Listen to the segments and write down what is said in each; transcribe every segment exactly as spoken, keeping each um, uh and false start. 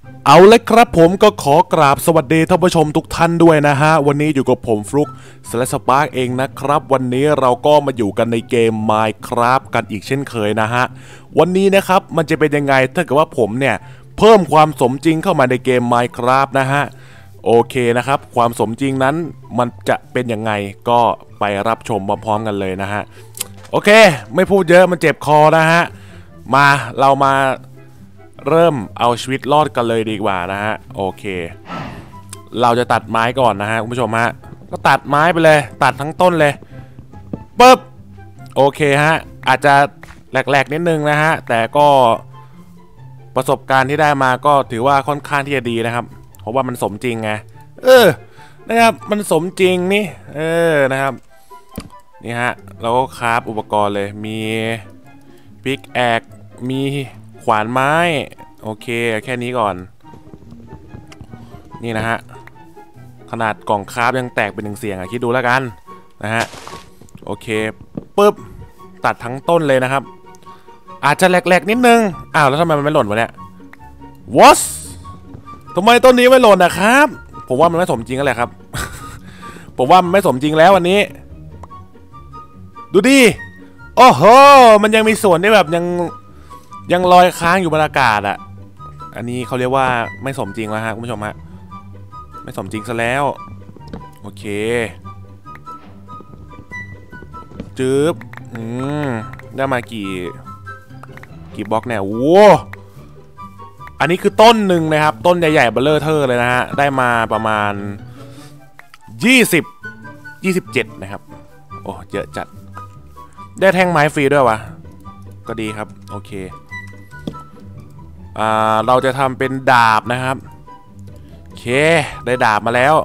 เอาเลยครับผมก็ขอกราบสวัสดีท่านผู้ชมทุกท่านด้วยนะฮะวันนี้อยู่กับผมฟลุกสแลชสปาร์กเองนะครับวันนี้เราก็มาอยู่กันในเกม Minecraft กันอีกเช่นเคยนะฮะวันนี้นะครับมันจะเป็นยังไงถ้าเกิดว่าผมเนี่ยเพิ่มความสมจริงเข้ามาในเกม Minecraft นะฮะโอเคนะครับความสมจริงนั้นมันจะเป็นยังไงก็ไปรับชมพร้อมๆกันเลยนะฮะโอเคไม่พูดเยอะมันเจ็บคอนะฮะมาเรามาเริ่มเอาชีวิตรอดกันเลยดีกว่านะฮะโอเคเราจะตัดไม้ก่อนนะฮะคุณผู้ชมฮะก็ตัดไม้ไปเลยตัดทั้งต้นเลยปึ๊บโอเคฮะอาจจะแหลกๆนิดนึงนะฮะแต่ก็ประสบการณ์ที่ได้มาก็ถือว่าค่อนข้างที่จะดีนะครับเพราะว่ามันสมจริงไงเออนะครับมันสมจริงนี่เออนะครับนี่ฮะเราก็คราฟอุปกรณ์เลยมีพิกแอกมีขวานไม้โอเคแค่นี้ก่อนนี่นะฮะขนาดกล่องคราฟยังแตกเป็นหนึ่งเสียงอะคิดดูแล้วกันนะฮะโอเคปึ๊บตัดทั้งต้นเลยนะครับอาจจะแหลกๆนิดนึงอ้าวแล้วทำไมมันไม่หล่นวะเนี่ยวอสทำไมต้นนี้ไม่หล่นนะครับผมว่ามันไม่สมจริงกันแหละครับ ผมว่ามันไม่สมจริงแล้ววันนี้ดูดิโอ้โหมันยังมีส่วนที่แบบยังยังลอยค้างอยู่บนอากาศอ่ะอันนี้เขาเรียกว่าไม่สมจริงแล้วฮะคุณผู้ชมฮะไม่สมจริงซะแล้วโอเคจึ๊บอืมได้มากี่กี่บล็อกเนี่ยโอ้อันนี้คือต้นหนึ่งนะครับต้นใหญ่ๆเบลเลอร์เทอร์เลยนะฮะได้มาประมาณยี่สิบ ยี่สิบเจ็ดนะครับโอ้เยอะจัดได้แท่งไม้ฟรีด้วยวะก็ดีครับโอเคอ่าเราจะทำเป็นดาบนะครับโอเคได้ดาบมาแล้ว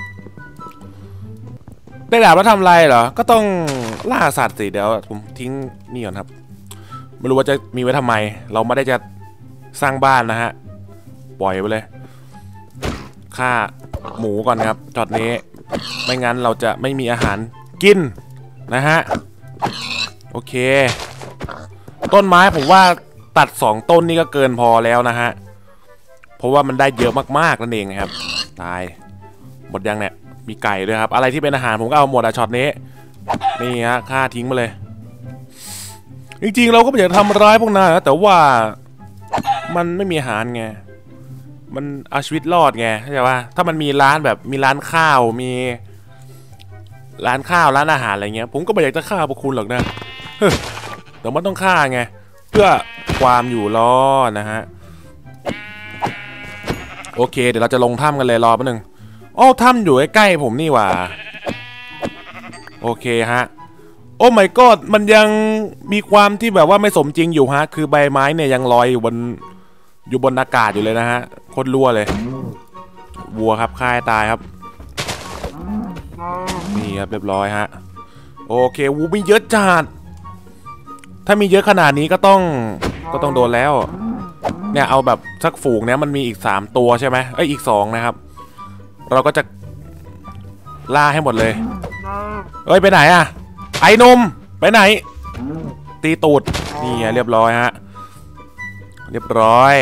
ได้ดาบแล้วทำอะไรเหรอก็ต้องล่าสัตว์สิเดี๋ยวผมทิ้งนี่ก่อนครับไม่รู้ว่าจะมีไว้ทำไมเราไม่ได้จะสร้างบ้านนะฮะปล่อยไปเลยฆ่าหมูก่อนครับจอดนี้ไม่งั้นเราจะไม่มีอาหารกินนะฮะโอเคต้นไม้ผมว่าตัดสองต้นนี่ก็เกินพอแล้วนะฮะเพราะว่ามันได้เยอะมากๆนั่นเองครับตายหมดยังเนี่ยมีไก่ด้วยครับอะไรที่เป็นอาหารผมก็เอาหมดอะช็อตนี้นี่ฮะฆ่าทิ้งมาเลยจริงๆเราก็ไม่อยากทำร้ายพวกนายนะแต่ว่ามันไม่มีอาหารไงมันเอาชีวิตรอดไงเข้าใจป่ะถ้ามันมีร้านแบบมีร้านข้าวมีร้านข้าวร้านอาหารอะไรเงี้ยผมก็ไม่อยากจะฆ่าพวกคุณหรอกนะแต่มันต้องฆ่าไงเพื่อความอยู่รอดนะฮะโอเคเดี๋ยวเราจะลงถ้ำกันเลยรอแป๊บนึงอ้อถ้ำอยู่ใกล้ๆผมนี่หว่าโอเคฮะโอ้ my god มันยังมีความที่แบบว่าไม่สมจริงอยู่ฮะคือใบไม้เนี่ยยังลอยอยู่บนอยู่บนอากาศอยู่เลยนะฮะโคตรรั่วเลยวัวครับฆ่าให้ตายครับนี่ครับเรียบร้อยฮะโอเควูมีเยอะจัดถ้ามีเยอะขนาดนี้ก็ต้องก็ต้องโดนแล้วเนี่ยเอาแบบสักฝูงเนี้ยมันมีอีกสามตัวใช่ไหมเอ้ยอีกสองนะครับเราก็จะล่าให้หมดเลยเอ้ยไปไหนอะไอ้นมไปไหนตีตูดนี่เรียบร้อยฮะเรียบร้อย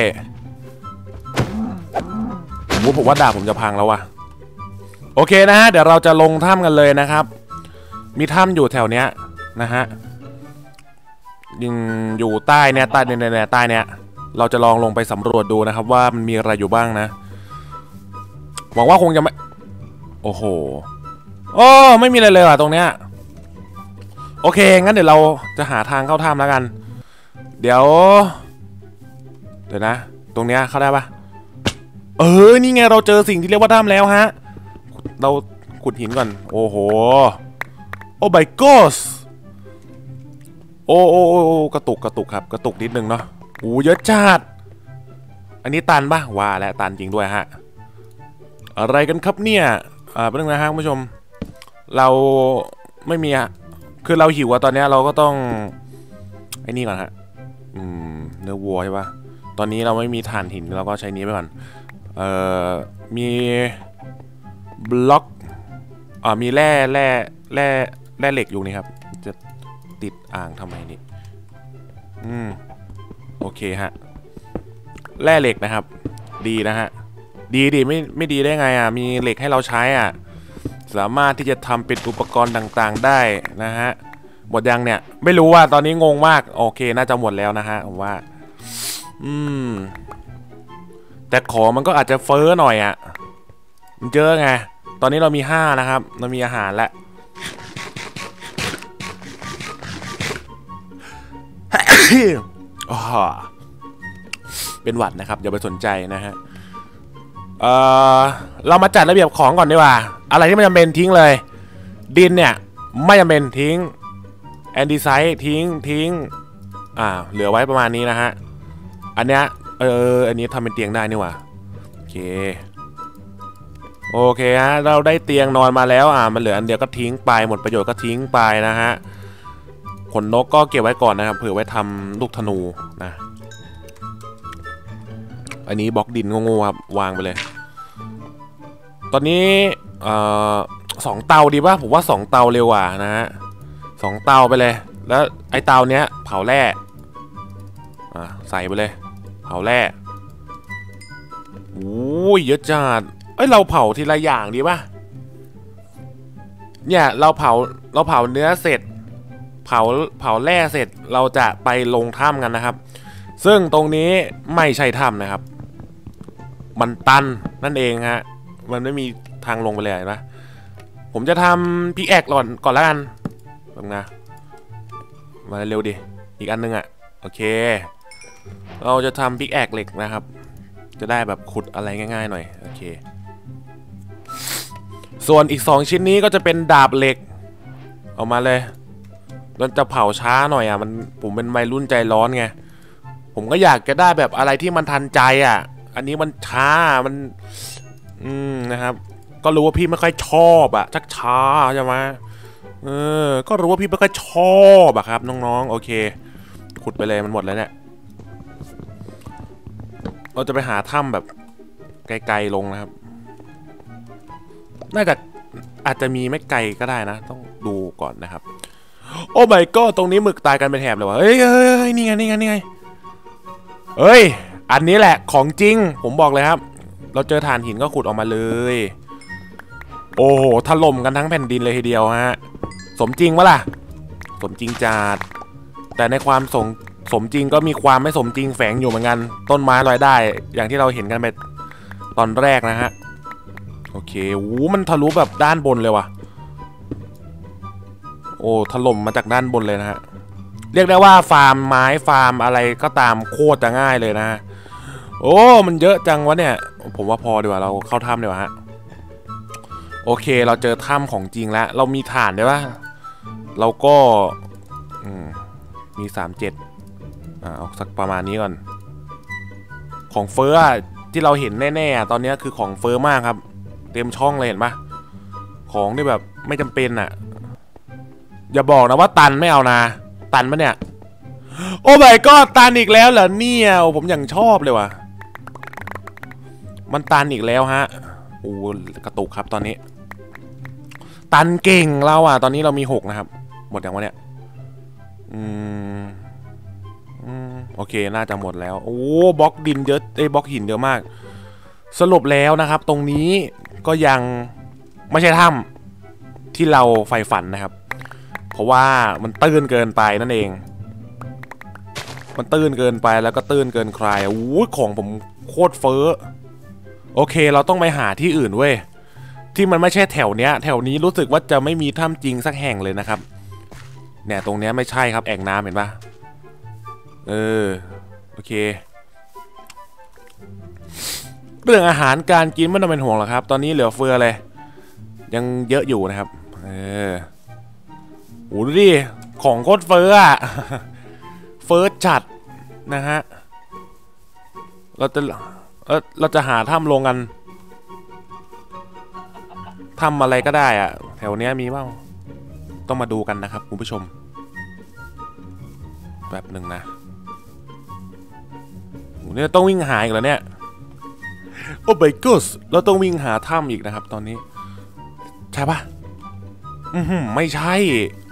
ผมผมว่าดาบผมจะพังแล้ววะโอเคนะฮะเดี๋ยวเราจะลงถ้ำกันเลยนะครับมีถ้ำอยู่แถวเนี้ยนะฮะยังอยู่ใต้เนี่ยใต้เนี่ยใต้เนี่ยเราจะลองลงไปสำรวจดูนะครับว่ามันมีอะไรอยู่บ้างนะหวังว่าคงจะไม่โอ้โหโอ้ไม่มีอะไรเลยว่ะตรงเนี้ยโอเคงั้นเดี๋ยวเราจะหาทางเข้าถ้ำแล้วกันเดี๋ยวเดี๋ยวนะตรงเนี้ยเข้าได้ปะเออนี่ไงเราเจอสิ่งที่เรียกว่าถ้ำแล้วฮะเราขุดหินก่อนโอ้โหโอ้ my god โอ้โอ้โอ้กระตุกกระตุกครับกระตุกนิดนึงเนาะโอ้เยอะจัดอันนี้ตันปะว่าแล้วตันจริงด้วยฮะอะไรกันครับเนี่ยอ่าเป็นไงฮะคุณผู้ชมเราไม่มีอะคือเราหิวอะตอนนี้เราก็ต้องไอ้นี่ก่อนฮะอืมเนื้อวัวใช่ปะตอนนี้เราไม่มีถ่านหินเราก็ใช้นี้ไปก่อนเอ่อมีบล็อกอ่ามีแร่แร่แร่แร่เหล็กอยู่นี่ครับจะติดอ่างทำไมนี่อืมโอเคฮะแร่เหล็กนะครับดีนะฮะดีดิไม่ไม่ดีได้ไงอ่ะมีเหล็กให้เราใช้อ่ะสามารถที่จะทำเป็นอุปกรณ์ต่างๆได้นะฮะหมดยังเนี่ยไม่รู้ว่าตอนนี้งงมากโอเคน่าจะหมดแล้วนะฮะผมว่าอืมแต่ของมันก็อาจจะเฟ้อหน่อยอ่ะมันเยอะไงตอนนี้เรามีห้านะครับเรามีอาหารแล้วเป็นหวัดนะครับอย่าไปสนใจนะฮะเออเรามาจัดระเบียบของก่อนดีกว่าอะไรที่ไม่จำเป็นทิ้งเลยดินเนี่ยไม่จำเป็นทิ้งแอนดีไซต์ทิ้งทิ้งอ่าเหลือไว้ประมาณนี้นะฮะอันเนี้ยเอออันนี้ทำเป็นเตียงได้นี่หว่าโอเคโอเคฮะเราได้เตียงนอนมาแล้วอ่ามันเหลืออันเดียวก็ทิ้งไปหมดประโยชน์ก็ทิ้งไปนะฮะขนนกก็เก็บไว้ก่อนนะครับเผื่อไว้ทำลูกธนูนะอันนี้บล็อกดินงงๆครับวางไปเลยตอนนี้เอ่อสองเตาดีป่ะผมว่าสองเตาเร็วกว่านะฮะสองเตาไปเลยแล้วไอเตาเนี้ยเผาแร่อ่ะใส่ไปเลยเผาแร่โอ้ยเยอะจัดเอ้ยเราเผาทีละอย่างดีป่ะเนี่ยเราเผาเราเผาเนื้อเสร็จเผาเผาแร่เสร็จเราจะไปลงถ้ำกันนะครับซึ่งตรงนี้ไม่ใช่ถ้ำนะครับมันตันนั่นเองฮะมันไม่มีทางลงไปเลยนะผมจะทำพิกแอคก่อนก่อนแล้วกันแบบนะมาเร็วดิอีกอันนึงอ่ะโอเคเราจะทำพิกแอคเหล็กนะครับจะได้แบบขุดอะไรง่ายๆหน่อยโอเคส่วนอีกสองชิ้นนี้ก็จะเป็นดาบเหล็กเอามาเลยมันจะเผาช้าหน่อยอ่ะมันผมเป็นวัยรุ่นใจร้อนไงผมก็อยากจะได้แบบอะไรที่มันทันใจอ่ะอันนี้มันช้ามันอืมนะครับก็รู้ว่าพี่ไม่ค่อยชอบอ่ะชักช้าใช่ไหมเออก็รู้ว่าพี่ไม่ค่อยชอบอะครับน้องๆโอเคขุดไปเลยมันหมดแล้วเนี่ยเราจะไปหาถ้ำแบบไกลๆลงนะครับน่าจะอาจจะมีไม่ไกลก็ได้นะต้องดูก่อนนะครับโอ้ไม่ก็ตรงนี้หมึกตายกันเป็นแถบเลยวะเฮ้ยเฮ้ยนี่ไงนี่ไงนี่ไงเฮ้ยอันนี้แหละของจริงผมบอกเลยครับเราเจอถ่านหินก็ขุดออกมาเลยโอ้โหถล่มกันทั้งแผ่นดินเลยทีเดียวฮะสมจริงวะล่ะสมจริงจัดแต่ในความสมสมจริงก็มีความไม่สมจริงแฝงอยู่เหมือนกันต้นไม้ลอยได้อย่างที่เราเห็นกันไปตอนแรกนะฮะโอเคโอ้มันทะลุแบบด้านบนเลยว่ะโอ้ถล่มมาจากด้านบนเลยนะฮะเรียกได้ว่าฟาร์มไม้ฟาร์มอะไรก็ตามโคตรจะง่ายเลยนะฮะโอ้มันเยอะจังวะเนี่ยผมว่าพอดีกว่าเราเข้าถ้ำดีกว่าฮะโอเคเราเจอถ้ำของจริงแล้วเรามีถ่านได้ปะเราก็มีสามเจ็ดอ่าเอาสักประมาณนี้ก่อนของเฟอร์ที่เราเห็นแน่ๆตอนนี้คือของเฟอร์มากครับเต็มช่องเลยเห็นปะของที่แบบไม่จำเป็นอ่ะอย่าบอกนะว่าตันไม่เอานะตันปะเนี่ยโอ้ไม่ก็ตันอีกแล้วเหรอเนี่ยผมยังชอบเลยว่ะมันตันอีกแล้วฮะโอ้กระตุกครับตอนนี้ตันเก่งเราอ่ะตอนนี้เรามีหกนะครับหมดอย่างวะเนี่ยอืมอืมโอเคน่าจะหมดแล้วโอ้บล็อกดินเยอะไอ้บล็อกหินเยอะมากสรุปแล้วนะครับตรงนี้ก็ยังไม่ใช่ถ้ำที่เราใฝ่ฝันนะครับเพราะว่ามันตื้นเกินไปนั่นเองมันตื้นเกินไปแล้วก็ตื้นเกินใครโอ้ของผมโคตรเฟ้อโอเคเราต้องไปหาที่อื่นเว้ยที่มันไม่ใช่แถวเนี้ยแถวนี้รู้สึกว่าจะไม่มีถ้ำจริงสักแห่งเลยนะครับเนี่ยตรงเนี้ยไม่ใช่ครับแอ่งน้ำเห็นปะเออโอเคเรื่องอาหารการกินไม่ต้องเป็นห่วงหรอกครับตอนนี้เหลือเฟือเลยยังเยอะอยู่นะครับเออโอ้ดูดิของโคตรเฟ้ออะเฟ้อจัดนะฮะเราจะเออเราจะหาถ้ำลงกันทำอะไรก็ได้อะแถวเนี้ยมีเปล่าต้องมาดูกันนะครับคุณผู้ชมแบบหนึ่งนะโหเนี่ยต้องวิ่งหาอีกแล้วเนี่ยโอ้my godเราต้องวิ่งหาถ้ำอีกนะครับตอนนี้ใช่ปะอืมไม่ใช่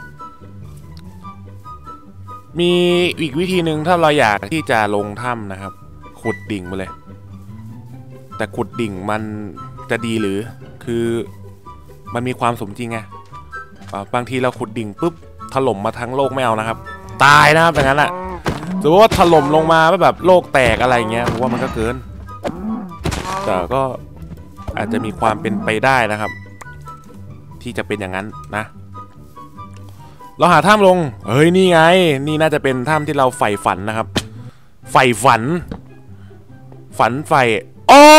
มีอีกวิธีหนึ่งถ้าเราอยากที่จะลงถ้ำนะครับขุดดิ่งไปเลยแต่ขุดดิ่งมันจะดีหรือคือมันมีความสมจริงไงบางทีเราขุดดิ่งปุ๊บถล่มมาทั้งโลกไม่เอานะครับตายนะครับอย่างนั้นแหละสมมติว่าถล่มลงมาแบบโลกแตกอะไรเงี้ยผมว่ามันก็เกินแต่ก็อาจจะมีความเป็นไปได้นะครับที่จะเป็นอย่างนั้นนะเราหาถ้ำลงเฮ้ยนี่ไงนี่น่าจะเป็นถ้ำที่เราใฝ่ฝันนะครับใฝ่ฝันฝันใฝ่โอ้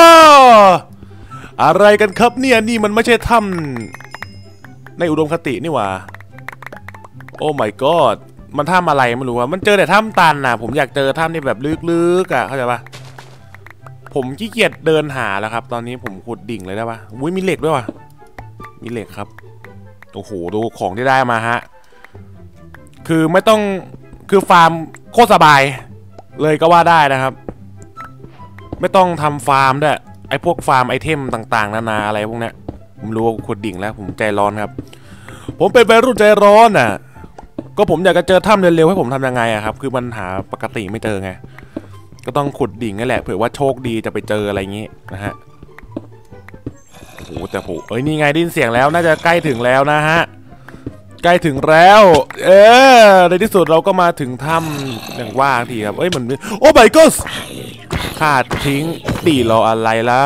อะไรกันครับเนี่ยนี่มันไม่ใช่ถ้ำในอุดมคตินี่หว่าโอ้ my god มันถ้ำอะไรไม่รู้ว่ามันเจอแต่ถ้ำตันนะผมอยากเจอถ้ำที่แบบลึกๆอ่ะเข้าใจปะผมขี้เกียจเดินหาแล้วครับตอนนี้ผมขุดดิ่งเลยได้ปะอุ้ยมีเหล็กด้วยวะมีเหล็กครับโอ้โหดูของที่ได้มาฮะคือไม่ต้องคือฟาร์มโคตรสบายเลยก็ว่าได้นะครับไม่ต้องทำฟาร์มด้วยไอ้พวกฟาร์มไอเทมต่างๆนานาอะไรพวกนี้ผมรู้ว่าขุดดิ่งแล้วผมใจร้อนครับผมเป็นวัยรุ่นใจร้อนอ่ะก็ผมอยากจะเจอถ้ำเร็วๆให้ผมทำยังไงอะครับคือมันหาปกติไม่เจอไงก็ต้องขุดดิ่งนี่แหละเผื่อว่าโชคดีจะไปเจออะไรอย่างงี้นะฮะโอ้โหแต่โหเอ้ยนี่ไงได้ยินเสียงแล้วน่าจะใกล้ถึงแล้วนะฮะใกล้ถึงแล้วเออในที่สุดเราก็มาถึงถ้ำอย่างว่าทีครับเอ้ยมันโอ้ my god ขาดทิ้งตีรออะไรล่ะ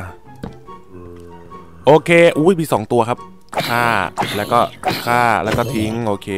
โอเคอุ้ยมีสองตัวครับฆ่าแล้วก็ฆ่าแล้วก็ทิ้งโอเค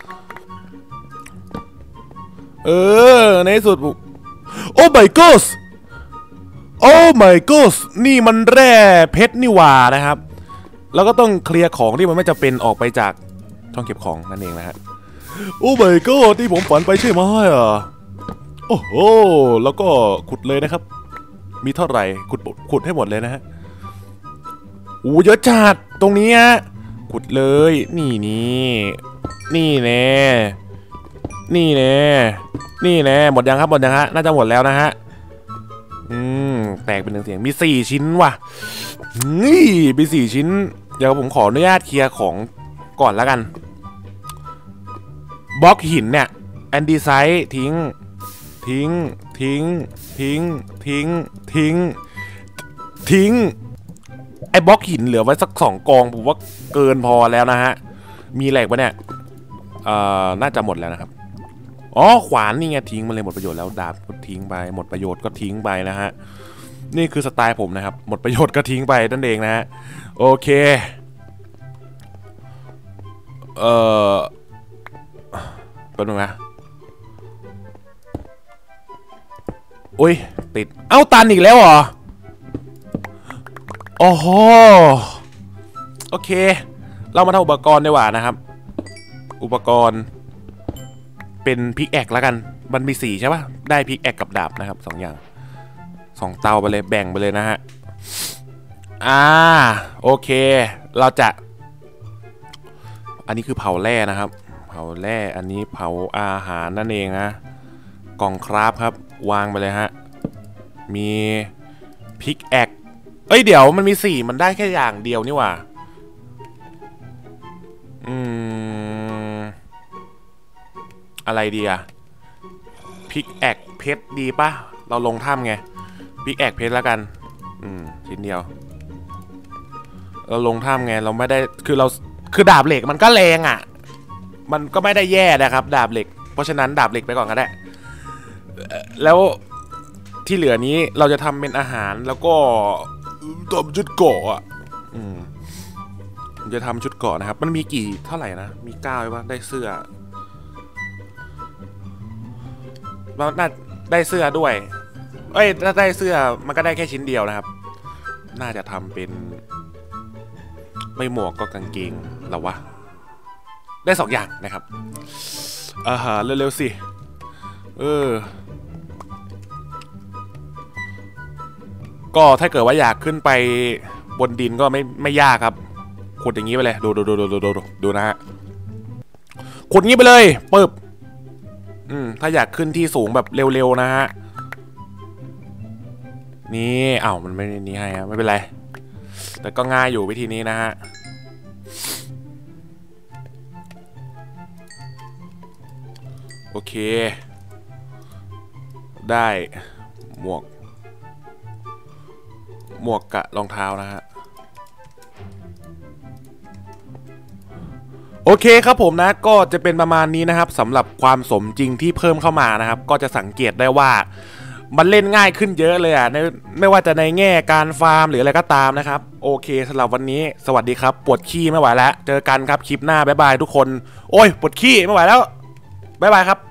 เออในที่สุดโอ้ my god โอ้ my god นี่มันแร่เพชรนี่หว่านะครับแล้วก็ต้องเคลียร์ของที่มันไม่จำเป็นออกไปจากช่องเก็บของนั่นเองนะฮะโอ้ my god ที่ผมฝันไปใช่ไหมอ่ะโอ้โหแล้วก็ขุดเลยนะครับมีเท่าไหร่ขุดขุดให้หมดเลยนะฮะโอ้เยอะจัดตรงนี้ฮะขุดเลยนี่นี่นี่แน่นี่แน่นี่แน่หมดยังครับหมดยังฮะน่าจะหมดแล้วนะฮะอืมแตกเป็นหนึ่งเสียงมีสี่ชิ้นว่ะนี่มีสี่ชิ้นเดี๋ยวผมขออนุญาตเคลียร์ของก่อนแล้วกันบล็อกหินเนี่ยแอนดีไซต์ทิ้งทิ้งทิ้งทิ้งทิ้งทิ้งทิ้งไอ้บล็อกหินเหลือไว้สักสองกองผมว่าเกินพอแล้วนะฮะมีแหลกปะเนี่ยเอ่อน่าจะหมดแล้วนะครับอ๋อขวานนี่ไงทิ้งมันเลยหมดประโยชน์แล้วดาบก็ทิ้งไปหมดประโยชน์ก็ทิ้งไปนะฮะนี่คือสไตล์ผมนะครับหมดประโยชน์ก็ทิ้งไปนั่นเองนะฮะโอเคเอ่อแป๊บนึงนะอุ้ยติดเอ้าตันอีกแล้วเหรอโอ้โหโอเคเรามาทำอุปกรณ์ดีกว่านะครับอุปกรณ์เป็นพิกแอคแล้วกันมันมีสี่ใช่ป่ะได้พิกแอคกับดาบนะครับสองอย่างสองเตาไปเลยแบ่งไปเลยนะฮะอ่าโอเคเราจะอันนี้คือเผาแร่นะครับเผาแร่อันนี้เผาอาหารนั่นเองนะกล่องคราฟครับวางไปเลยฮะมีพิกแอคเอ้ยเดี๋ยวมันมีสี่มันได้แค่อย่างเดียวนี่หว่าอืมอะไรดีอะพิกแอคเพชรดีป่ะเราลงถ้ำไงพิกแอคเพชรแล้วกันอืมชิ้นเดียวเราลงถ้ำไงเราไม่ได้คือเราคือดาบเหล็กมันก็แรงอ่ะมันก็ไม่ได้แย่นะครับดาบเหล็กเพราะฉะนั้นดาบเหล็กไปก่อนก็ได้แล้วที่เหลือนี้เราจะทำเป็นอาหารแล้วก็ทำชุดเกาะอ่ะอืมจะทำชุดเกาะนะครับมันมีกี่เท่าไหร่นะมีเก้าใช่ปะได้เสื้อมันน่าได้เสื้อด้วยเอ้ยถ้าได้เสื้อมันก็ได้แค่ชิ้นเดียวนะครับน่าจะทำเป็นไม่หมวกก็กางเกงหรอวะได้สองอย่างนะครับอาหารเร็วๆสิเออก็ถ้าเกิดว่าอยากขึ้นไปบนดินก็ไม่ไม่ยากครับขุดอย่างนี้ไปเลยดูดูดูดูดูดูดูนะฮะขุดงี้ไปเลยปึ๊บอืมถ้าอยากขึ้นที่สูงแบบเร็วๆนะฮะนี่เอ้ามันไม่นี่ให้ครับไม่เป็นไรแต่ก็ง่ายอยู่วิธีนี้นะฮะโอเคได้หมวกหมวกกะรองเท้านะฮะโอเคครับผมนะก็จะเป็นประมาณนี้นะครับสำหรับความสมจริงที่เพิ่มเข้ามานะครับก็จะสังเกตได้ว่ามันเล่นง่ายขึ้นเยอะเลยอ่ะในไม่ว่าจะในแง่การฟาร์มหรืออะไรก็ตามนะครับโอเคสำหรับวันนี้สวัสดีครับปวดขี้ไม่ไหวแล้วเจอกันครับคลิปหน้าบ๊ายบายทุกคนโอ้ยปวดขี้ไม่ไหวแล้วบ๊ายบายครับ